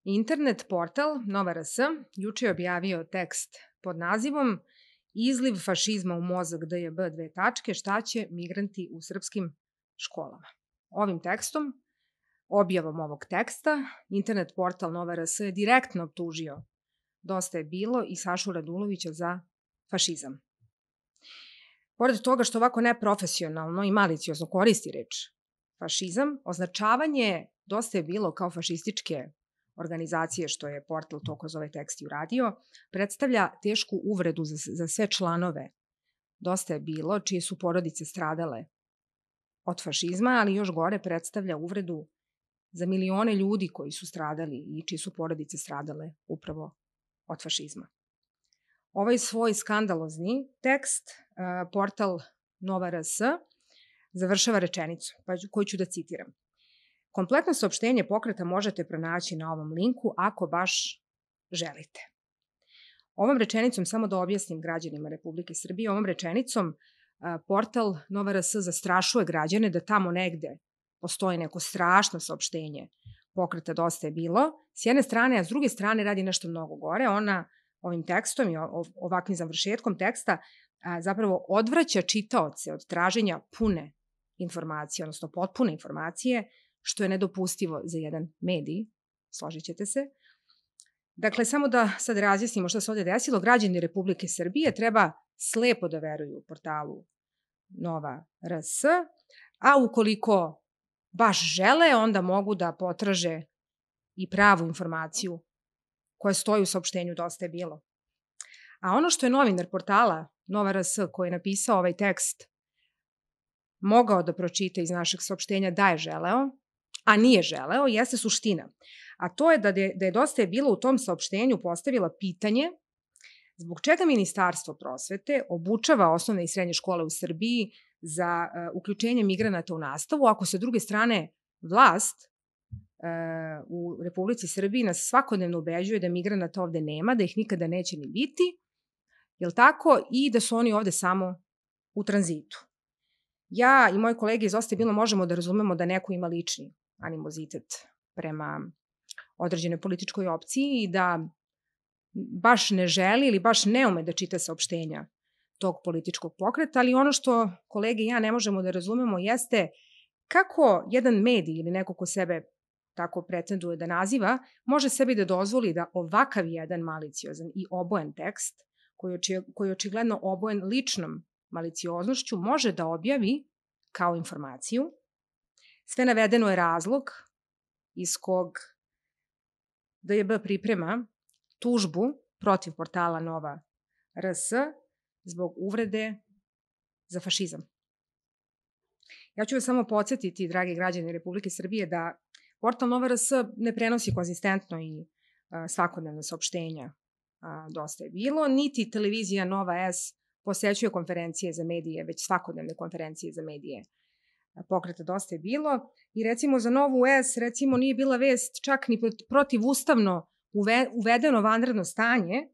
Internet portal Nova RS juče je objavio tekst pod nazivom Izliv fašizma u mozak DJB dve tačke, šta će migranti u srpskim školama. Ovim tekstom, objavom ovog teksta, internet portal Nova RS je direktno optužio Dosta je bilo i Sašu Radulovića za fašizam. Pored toga što ovako neprofesionalno i maliciozno koristi reč fašizam, označavanje Dosta je bilo kao fašističke organizacije, što je portal to kroz ovaj tekst i uradio, predstavlja tešku uvredu za sve članove Dosta je bilo, čije su porodice stradale od fašizma, ali još gore predstavlja uvredu za milione ljudi koji su stradali i čije su porodice stradale upravo od fašizma. Ovaj svoj skandalozni tekst, portal Nova RS, završava rečenicu, koju ću da citiram. Kompletno saopštenje pokreta možete pronaći na ovom linku ako baš želite. Ovom rečenicom, samo da objasnim građanima Republike Srbije, ovom rečenicom portal Nova RS zastrašuje građane da tamo negde postoji neko strašno saopštenje pokreta Dosta je bilo, s jedne strane, a s druge strane radi nešto mnogo gore. Ona ovim tekstom i ovakvim završetkom teksta zapravo odvraća čitaoce od traženja pune informacije, odnosno potpune informacije, što je nedopustivo za jedan medij, složit ćete se. Dakle, samo da sad razjasnimo što se ovde desilo, građani Republike Srbije treba slepo da veruju portalu Nova RS, a ukoliko baš žele, onda mogu da potraže i pravu informaciju koja stoji u saopštenju Dosta je bilo. A ono što je novinar portala Nova RS koji je napisao ovaj tekst mogao da pročita iz našeg saopštenja da je želeo, a nije želeo, jeste suština. A to je da je Dosta je bilo u tom saopštenju postavila pitanje zbog čega Ministarstvo prosvete obučava osnovne i srednje škole u Srbiji za uključenje migranata u nastavu, ako sa druge strane vlast u Republici Srbiji nas svakodnevno ubeđuje da migranata ovde nema, da ih nikada neće ni biti, jel tako, i da su oni ovde samo u tranzitu. Ja i moji kolege iz Dosta je bilo možemo da razumemo da neko ima lični animozitet prema određenoj političkoj opciji i da baš ne želi ili baš ne ume da čita saopštenja tog političkog pokreta, ali ono što kolege i ja ne možemo da razumemo jeste kako jedan medij ili neko ko sebe tako pretenduje da naziva, može sebi da dozvoli da ovakav jedan maliciozan i obojen tekst, koji je očigledno obojen ličnom malicioznošću, može da objavi kao informaciju. Sve navedeno je razlog iz kog DJB priprema tužbu protiv portala Nova RS zbog uvrede za fašizam. Ja ću vas samo podsjetiti, dragi građani Republike Srbije, da portal Nova RS ne prenosi konzistentno i svakodnevno saopštenja Dosta je bilo, niti televizija Nova S posećuje konferencije za medije, već svakodnevne konferencije za medije pokreta Dosta je bilo. I recimo za Novu S, recimo nije bila vest čak ni protivustavno uvedeno vanredno stanje,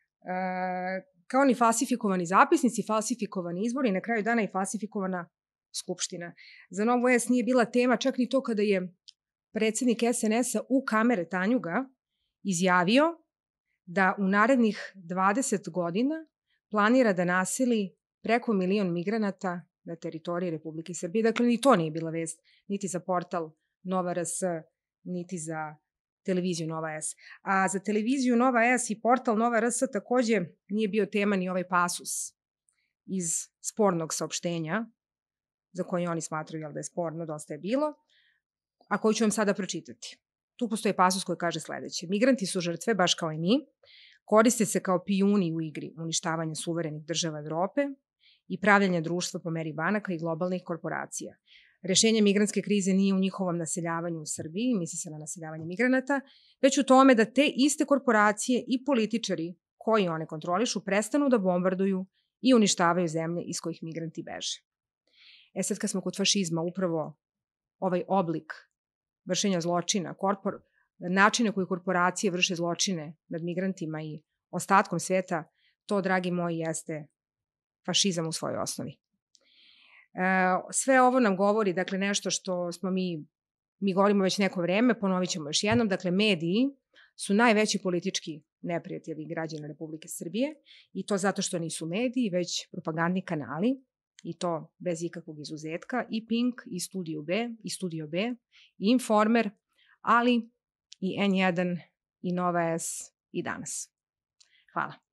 kao ni falsifikovani zapisnici, falsifikovani izbori i na kraju dana i falsifikovana skupština. Za Novu S nije bila tema čak ni to kada je predsednik SNS-a u kamere Tanjuga izjavio da u narednih 20 godina planira da naseli preko 1.000.000 migranata na teritoriji Republike Srbije. Dakle, ni to nije bila vest, niti za portal Nova RS, niti za televiziju Nova S. A za televiziju Nova S i portal Nova RS takođe nije bio tema ni ovaj pasus iz spornog saopštenja, za koje oni smatraju da je sporno, Dosta je bilo, a koju ću vam sada pročitati. Tu postoji pasus koji kaže sledeće. Migranti su žrtve, baš kao i mi, koriste se kao pijuni u igri uništavanja suverenih država Evrope i pravljanja društva po meri banaka i globalnih korporacija. Rešenje migrantske krize nije u njihovom naseljavanju u Srbiji, misli se na naseljavanje migranata, već u tome da te iste korporacije i političari koji one kontrolišu prestanu da bombarduju i uništavaju zemlje iz kojih migranti beže. Sad kad smo kod fašizma, upravo ovaj oblik vršenja zločina, načine koje korporacije vrše zločine nad migrantima i ostatkom sveta, to, dragi moji, jeste fašizam u svojoj osnovi. Sve ovo nam govori, dakle, nešto što smo mi mi govorimo već neko vreme, ponovit ćemo još jednom, dakle, mediji su najveći politički neprijatelji građana Republike Srbije i to zato što nisu mediji, već propagandni kanali i to bez ikakvog izuzetka, i Pink, i Studio B, i Informer, ali i N1, i Nova S, i Danas. Hvala.